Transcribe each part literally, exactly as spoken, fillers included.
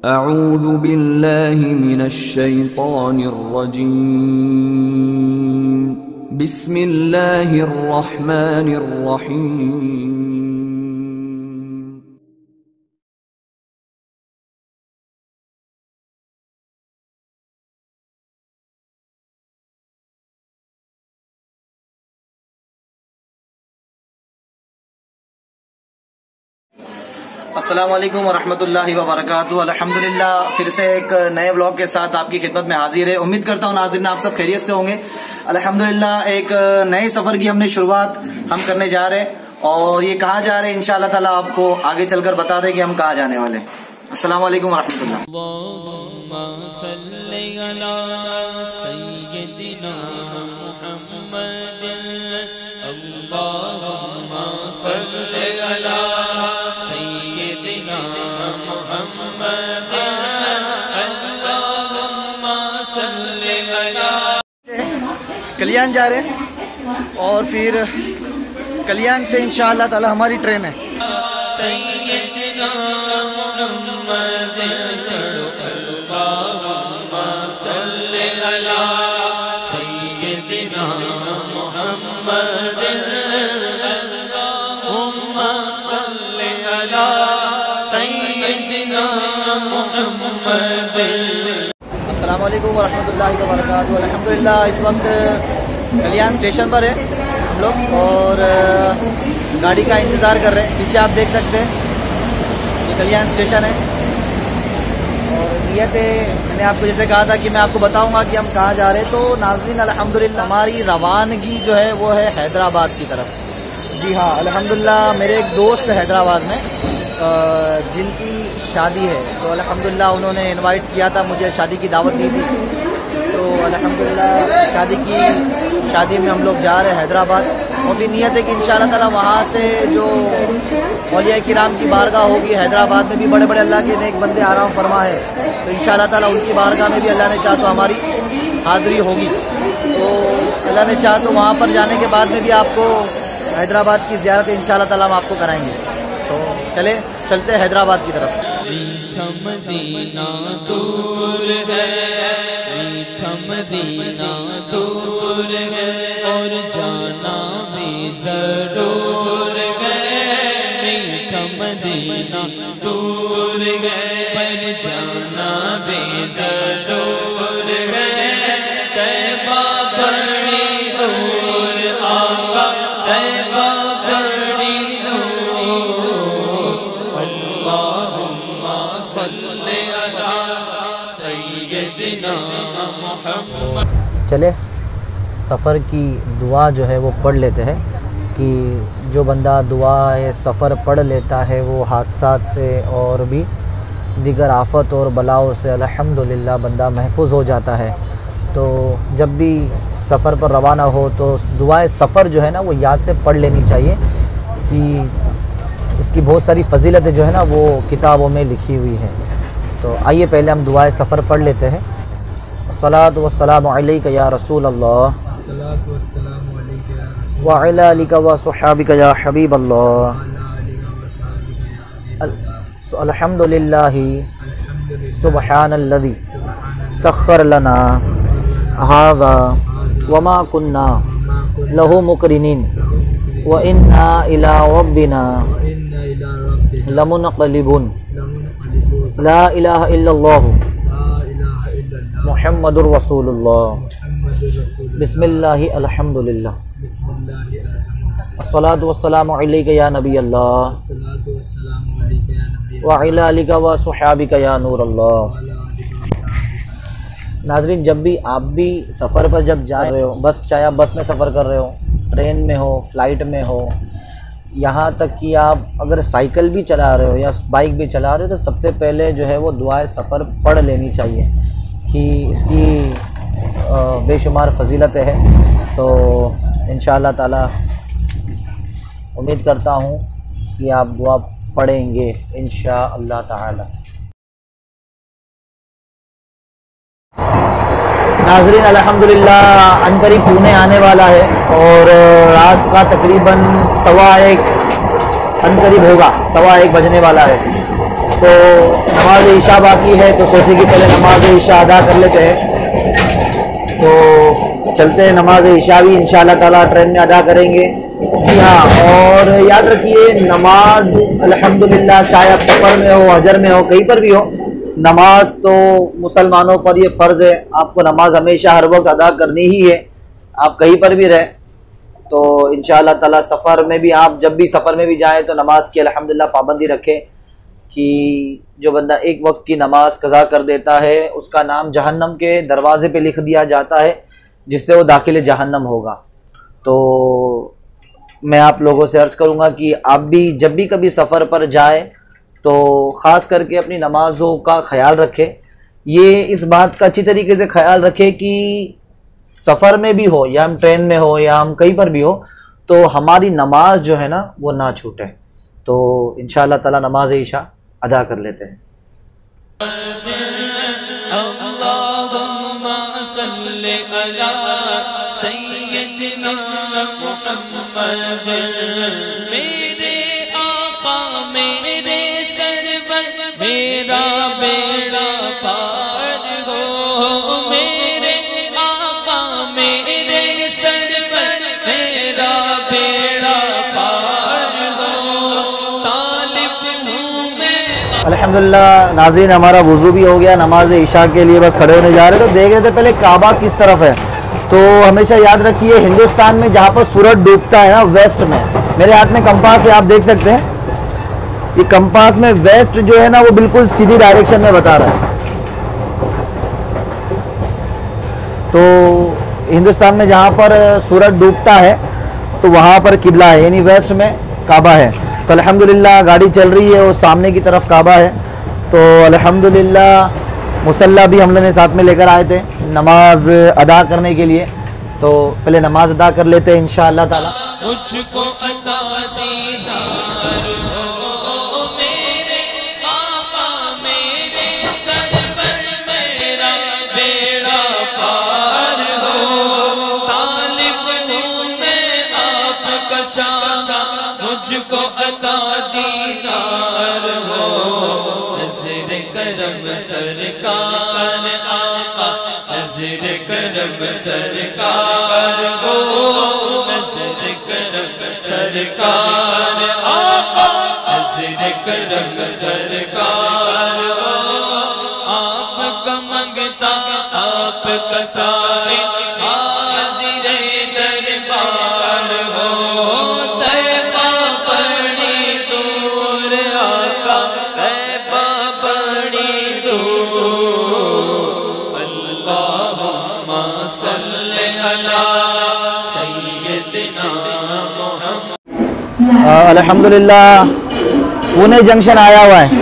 अऊज़ु बिल्लाहि मिनश्शैतानिर रजीम। बिस्मिल्लाहिर रहमानिर रहीम। अस्सलाम वालेकुम वरहमतुल्लाहि वबरकातुहू। अल्हम्दुलिल्लाह, फिर से एक नए व्लॉग के साथ आपकी खिदमत में हाजिर है। उम्मीद करता हूँ नाज़रीन आप सब खैरियत से होंगे। अल्हम्दुलिल्लाह, एक नए सफर की हमने शुरुआत हम करने जा रहे हैं और ये कहाँ जा रहे हैं इंशाअल्लाह ताला आपको आगे चलकर बता दें कि हम कहाँ जाने वाले हैं। अस्सलाम वालेकुम वरहमतुल्लाह। कल्याण जा रहे हैं और फिर कल्याण से इंशाअल्लाह ताला हमारी ट्रेन है। अस्सलाम वालेकुम वरहमतुल्लाहि वबरकातुहू। अल्हम्दुलिल्लाह, इस वक्त कल्याण स्टेशन पर है हम लोग और गाड़ी का इंतज़ार कर रहे हैं। पीछे आप देख सकते हैं ये कल्याण स्टेशन है और नियत है, मैंने आपको जैसे कहा था कि मैं आपको बताऊंगा कि हम कहाँ जा रहे हैं। तो नाज़रीन अल्हम्दुलिल्लाह, हमारी रवानगी जो है वो है हैदराबाद की तरफ। जी हाँ, अल्हम्दुलिल्लाह, मेरे एक दोस्त हैदराबाद में जिनकी शादी है, तो अल्हम्दुलिल्लाह उन्होंने इनवाइट किया था, मुझे शादी की दावत दी थी। तो अल्हम्दुलिल्लाह शादी की शादी में हम लोग जा रहे हैं हैदराबाद और भी नियत है कि इंशाअल्लाह ताला वहाँ से जो औलिया किराम की बारगाह होगी, हैदराबाद में भी बड़े बड़े अल्लाह के नेक बंदे आराम फरमा है, तो इंशाअल्लाह ताला उनकी बारगाह में भी अल्लाह ने चाहा तो हमारी हाज़िरी होगी। तो अल्लाह ने चाहा तो वहाँ पर जाने के बाद में भी आपको हैदराबाद की ज़ियारत इंशाअल्लाह ताला हम आपको कराएंगे। तो चले चलते हैं हैदराबाद की तरफ। मीठा मदीना दूर है, मीठा मदीना दूर है और जाना भी जरूर है। मीठा मदीना दूर है पर जाना भी जरूर है। तैबा बड़ी दूर आका, तैबा बड़ी दूर। अल्लाहुम्मा सल्ली अला सय्यदिना मुहम्मद। चले सफ़र की दुआ जो है वो पढ़ लेते हैं कि जो बंदा दुआ सफ़र पढ़ लेता है वो हादसात से और भी दिगर आफत और बलाओं से अल्हम्दुलिल्लाह बंदा महफूज हो जाता है। तो जब भी सफ़र पर रवाना हो तो दुआए सफ़र जो है ना वो याद से पढ़ लेनी चाहिए कि इसकी बहुत सारी फ़जीलतें जो है ना वो किताबों में लिखी हुई है। तो आइए पहले हम दुआए सफ़र पढ़ लेते हैं। अस्सलातु वस्सलामु अलैका या रसूल अल्लाह व अला आलिका व सहाबिका या हबीब अल्लाह। अल्हम्दुलिल्लाहि सुब्हानल्लज़ी सख्खर लना हाज़ा व मा कुन्ना लहू मुक़रिनीन व इन्ना इला रब्बिना लमुनक़लिबून। ला इलाहा इल्लल्लाह मुहम्मदुर रसूलुल्लाह। बिस्मिल्लाहि अल्हम्दुलिल्लाह। अस्सलातु वस्सलामु अलैका या नबी अल्लाह व अला आलिका व सहाबिका या नूर अल्लाह। नाज़रीन, जब भी आप भी सफ़र पर जब जा रहे हो, बस चाहे आप बस में सफ़र कर रहे हो, ट्रेन में हो, फ़्लाइट में हो, यहाँ तक कि आप अगर साइकिल भी चला रहे हो या बाइक भी चला रहे हो, तो सबसे पहले जो है वो दुआए सफ़र पढ़ लेनी चाहिए कि इसकी बेशुमार फ़जीलत है। तो इंशाअल्लाह ताला उम्मीद करता हूँ कि आप दुआ पढ़ेंगे इंशाअल्लाह ताला। नाज़रीन अल्हम्दुलिल्लाह अनकरीब पुणे आने वाला है और रात का तकरीबन सवा एक अनकरीब होगा, सवा एक बजने वाला है। तो नमाज ईशा बाकी है, तो सोचे कि पहले नमाज ईशा अदा कर लेते हैं। तो चलते हैं, नमाज ईशा भी इंशाअल्लाह ताला ट्रेन में अदा करेंगे। जी हाँ, और याद रखिए नमाज अल्हम्दुलिल्लाह, चाहे आप सफ़र में हो, हजर में हो, कहीं पर भी हो, नमाज तो मुसलमानों पर ये फ़र्ज़ है। आपको नमाज हमेशा हर वक्त अदा करनी ही है, आप कहीं पर भी रहें। तो इंशाअल्लाह ताला सफ़र में भी, आप जब भी सफ़र में भी जाएं तो नमाज की अल्हम्दुलिल्लाह पाबंदी रखें कि जो बंदा एक वक्त की नमाज कज़ा कर देता है उसका नाम जहन्नम के दरवाज़े पे लिख दिया जाता है, जिससे वो दाखिल जहन्नम होगा। तो मैं आप लोगों से अर्ज़ करूँगा कि आप भी जब भी कभी सफ़र पर जाए तो ख़ास करके अपनी नमाज़ों का ख्याल रखें। ये इस बात का अच्छी तरीके से ख्याल रखें कि सफ़र में भी हो या हम ट्रेन में हो या हम कहीं पर भी हो, तो हमारी नमाज जो है ना वो ना छूटे। तो इंशाअल्लाह ताला नमाज ईशा अदा कर लेते हैं। अल्लाहुम्मा सल्ली अला सय्यिदिना मुहम्मद, मेरे आका मेरे सरवर मेरा बेड़ा पार हो, मेरे आका मेरे सरवर मेरा बेड़ा पार हो, तालिब हूँ मैं। अल्हम्दुलिल्लाह नाज़रीन, हमारा वुज़ू भी हो गया, नमाज ईशा के लिए बस खड़े होने जा रहे। तो देख रहे थे पहले काबा किस तरफ है। तो हमेशा याद रखिए हिंदुस्तान में जहाँ पर सूरज डूबता है ना, वेस्ट में, मेरे हाथ में कंपास है, आप देख सकते हैं, ये कंपास में वेस्ट जो है ना वो बिल्कुल सीधी डायरेक्शन में बता रहा है। तो हिंदुस्तान में जहाँ पर सूरज डूबता है तो वहाँ पर किबला है, यानी वेस्ट में काबा है। तो अल्हम्दुलिल्लाह गाड़ी चल रही है और सामने की तरफ काबा है। तो अल्हम्दुलिल्लाह मुसल्ला भी हम लोगों ने साथ में लेकर आए थे नमाज अदा करने के लिए। तो पहले नमाज अदा कर लेते हैं इंशाअल्लाह ताला। मुझको अता दीदार हो, मेरे आका मेरे सरवर मेरा बेड़ा पार हो, तालिब हूँ मैं आपका शाह, मुझको अता दीदार हो, नज़र करम सरकार आका, नज़र करम सरकार हो, नज़र करम सरकार आका, नज़र करम सरकार हो, आपका मंगता आपका सारे हाज़िर दरबार हो, तैबा बड़ी दूर आका, तैबा बड़ी दूर, अल्लाहुम्मा सल्ली अला सय्यिदिना मुहम्मद। अल्हम्दुलिल्लाह पुणे जंक्शन आया हुआ है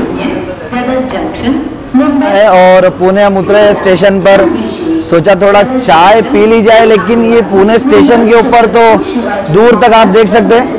और पुणे हम उतरे स्टेशन पर, सोचा थोड़ा चाय पी ली जाए, लेकिन ये पुणे स्टेशन के ऊपर तो दूर तक आप देख सकते हैं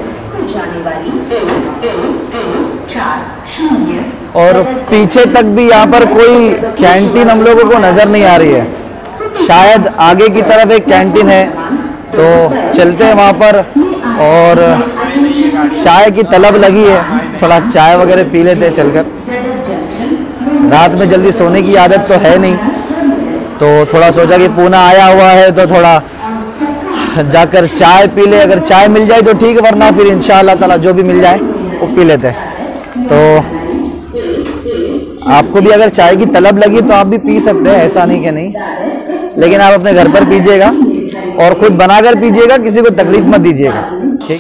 और पीछे तक भी यहाँ पर कोई कैंटीन हम लोगों को नज़र नहीं आ रही है। शायद आगे की तरफ एक कैंटीन है, तो चलते हैं वहाँ पर और चाय की तलब लगी है, थोड़ा चाय वगैरह पी लेते हैं चलकर। रात में जल्दी सोने की आदत तो है नहीं, तो थोड़ा सोचा कि पुणे आया हुआ है तो थोड़ा जाकर चाय पी ले। अगर चाय मिल जाए तो ठीक है, वरना फिर इंशाअल्लाह ताला जो भी मिल जाए वो पी लेते हैं। तो आपको भी अगर चाय की तलब लगी तो आप भी पी सकते हैं, ऐसा नहीं कि नहीं, लेकिन आप अपने घर पर पीजिएगा और खुद बनाकर पीजिएगा, किसी को तकलीफ मत दीजिएगा, ठीक।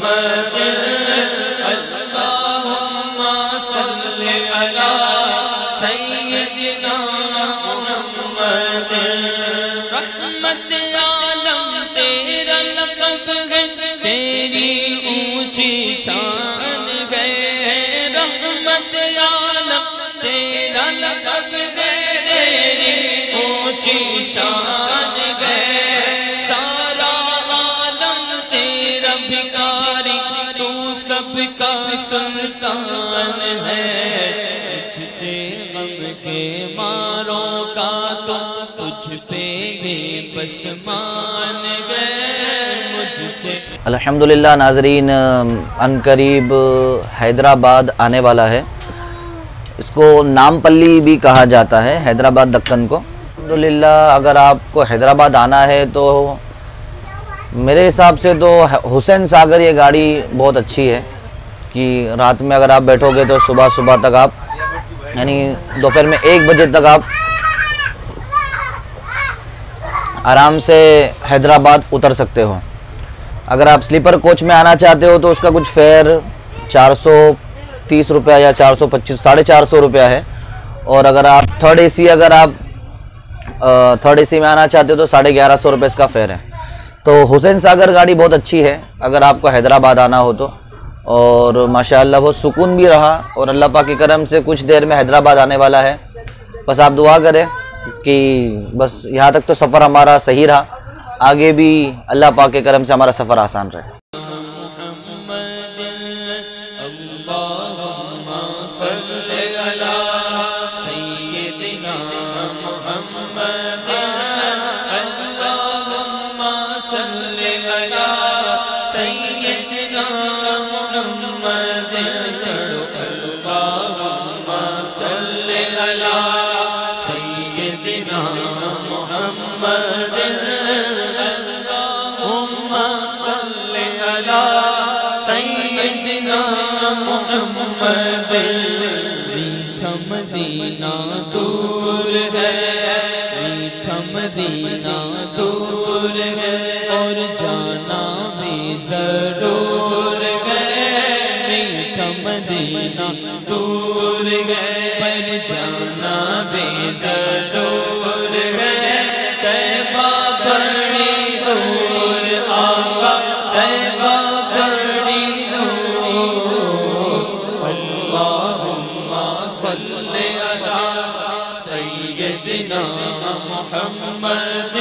तेरी ऊंची शान है, रहमत आलम तेरा लक़ब है, तेरी ऊंची शान है, सारा आलम तेरा भिखारी, तू सबका सुल्तान है, तुझसे गम के मारों का तो तुझ पे भी बस मान गए। अल्हम्दुलिल्लाह नाज़रीन, अनकरीब हैदराबाद आने वाला है इसको नामपल्ली भी कहा जाता है, हैदराबाद दक्कन को। अल्हम्दुलिल्लाह अगर आपको हैदराबाद आना है तो मेरे हिसाब से तो हुसैन सागर ये गाड़ी बहुत अच्छी है कि रात में अगर आप बैठोगे तो सुबह सुबह तक आप यानी दोपहर में एक बजे तक आप आराम से हैदराबाद उतर सकते हो। अगर आप स्लीपर कोच में आना चाहते हो तो उसका कुछ फेयर चार सौ तीस रुपया या चार सौ पच्चीस साढ़े चार सौ रुपया है। और अगर आप थर्ड एसी अगर आप थर्ड एसी में आना चाहते हो तो साढ़े ग्यारह सौ रुपये इसका फेयर है। तो हुसैन सागर गाड़ी बहुत अच्छी है अगर आपको हैदराबाद आना हो तो। और माशाअल्लाह बहुत सुकून भी रहा और अल्लाह पाक के करम से कुछ देर में हैदराबाद आने वाला है। बस आप दुआ करें कि बस यहाँ तक तो सफ़र हमारा सही रहा, आगे भी अल्लाह पाक के करम से हमारा सफ़र आसान रहे। मदीना दूर है, मीठा मदीना दूर है और जाना भी जरूर है। मीठा मदीना दूर है पर जाना भी जरूर है। तैबा बड़ी दूर आका, तैबा बड़ी दूर। अल्लाहुम्मा सल्ली अला सय्यदिना मुहम्मद,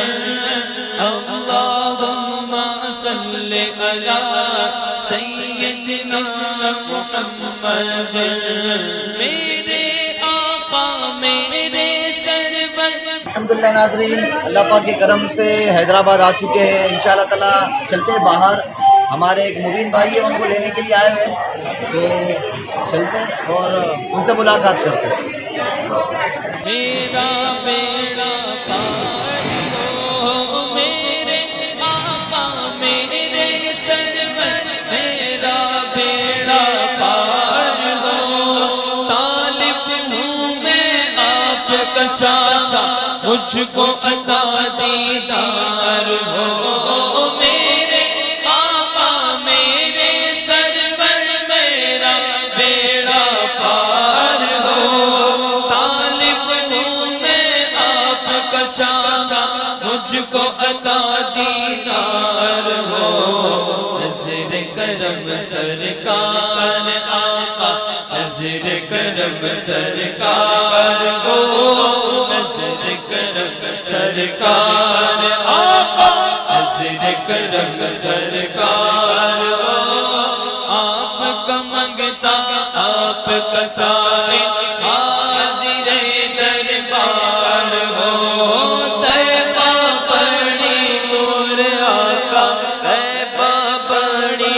अल्लाहुम्मा सल्ली अला सय्यदिना मुहम्मद। मेरे आका मेरे सरवर। अल्हम्दुलिल्लाह नाज़रीन, अल्लाह पाक के करम से हैदराबाद आ चुके हैं। इंशाअल्लाह ताला चलते हैं बाहर, हमारे एक मुबीन भाई है उनको लेने के लिए आए हैं, तो चलते हैं और उनसे मुलाकात करते हैं। मेरा बेड़ा पार हो मेरे आका मेरे सरवर, मेरा बेड़ा पार हो। तालिब हूँ मैं आपका शाह, मुझको अता दीदार हो। मेरे आका मेरे सरवर, मेरा बेड़ा पार हो। तालिब हूँ मैं आपका शाह, मुझको अता दीदार हो। नज़र करम सरकार आका, नज़र करम सरकार हो। नज़र करम सरकार आका, नज़र करम सरकार हो। आपका मंगता आपका साए हाज़िर दरबार हो। तैबा बड़ी दूर आका, तैबा बड़ी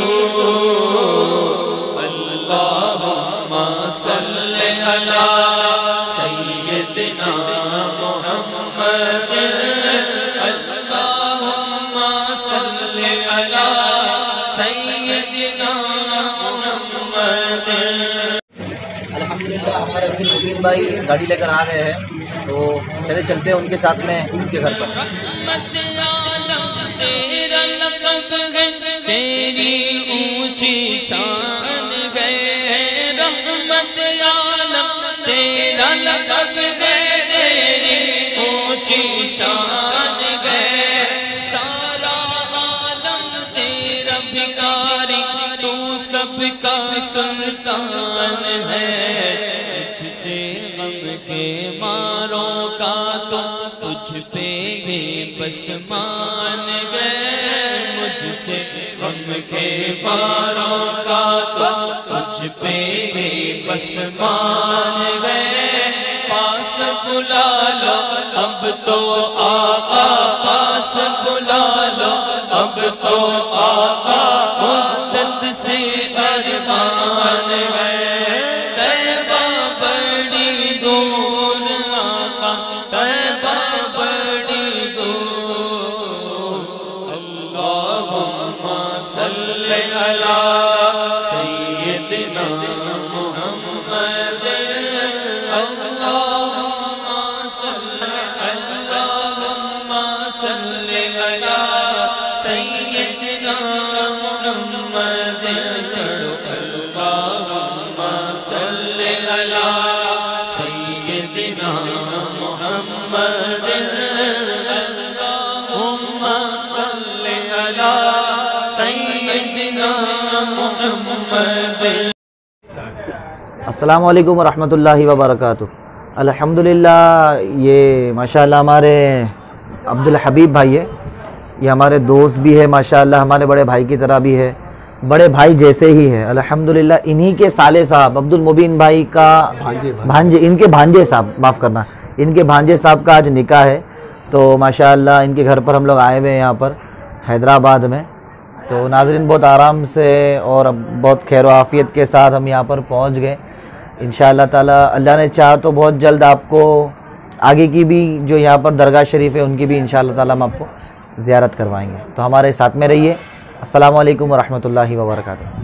दूर। अल्लाहुम्मा सल्ली अला सय्यदिना मुहम्मद, अल्लाहुम्मा सल्ली अला सय्यदिना मुहम्मद। अल्हम्दुलिल्लाह हमारे अपने मुबीन भाई गाड़ी लेकर आ गए हैं, तो चले चलते हैं उनके साथ में उनके घर पर। रहमत आलम तेरा लक़ब है, तेरी ऊंची शान है। रहमत आलम तेरा लक़ब है, तेरी ऊंची शान है। सारा आलम तेरा भिखारी, तू सबका सुल्तान है। मुझसे गम के मारों का तो तुझ पे ही बस मान गए। मुझसे गम के मारों का तो तुझ पे ही बस मान गए। पास बुला लो अब तो आका, पास बुला लो अब तो आका। मुद्दत से अरमान है, तैबा अल्लाहुम्मा सल्ली अल्लाहुम्मा सल्ली अला सय्यिदिना मुहम्मद पढ़ो अल्लाहुम्मा सल्ली अला सय्यिदिना मुहम्मद अल्लाहुम्मा सल्ली अला सय्यिदिना मुहम्मद। अस्सलामु अलैकुम वरहमतुल्लाहि वबरकातुहू। अल्हम्दुलिल्लाह, ये माशाअल्लाह हमारे अब्दुल हबीब भाई है, ये हमारे दोस्त भी है माशाअल्लाह, हमारे बड़े भाई की तरह भी है, बड़े भाई जैसे ही है अल्हम्दुलिल्लाह। इन्हीं के साले साहब अब्दुल मुबीन भाई का भांजे, भांजे इनके भांजे साहब माफ़ करना इनके भांजे साहब का आज निकाह है। तो माशाअल्लाह इनके घर पर हम लोग आए हुए हैं यहाँ पर हैदराबाद में। तो नाज़रीन, बहुत आराम से और बहुत खैर व आफ़ियत के साथ हम यहाँ पर पहुँच गए। इंशाअल्लाह ताला अल्लाह ने चाहा तो बहुत जल्द आपको आगे की भी जो यहाँ पर दरगाह शरीफ है उनकी भी इंशाअल्लाह ताला हम आपको ज़ियारत करवाएंगे। तो हमारे साथ में रहिए। अस्सलामु अलैकुम वरहमतुल्लाहि वबरकातुहू।